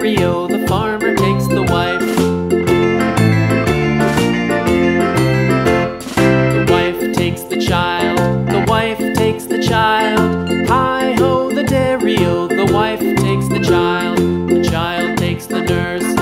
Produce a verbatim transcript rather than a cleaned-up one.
dairy-o, the farmer takes the wife. The wife takes the child, the wife takes the child. Hi-ho, the dairy-o,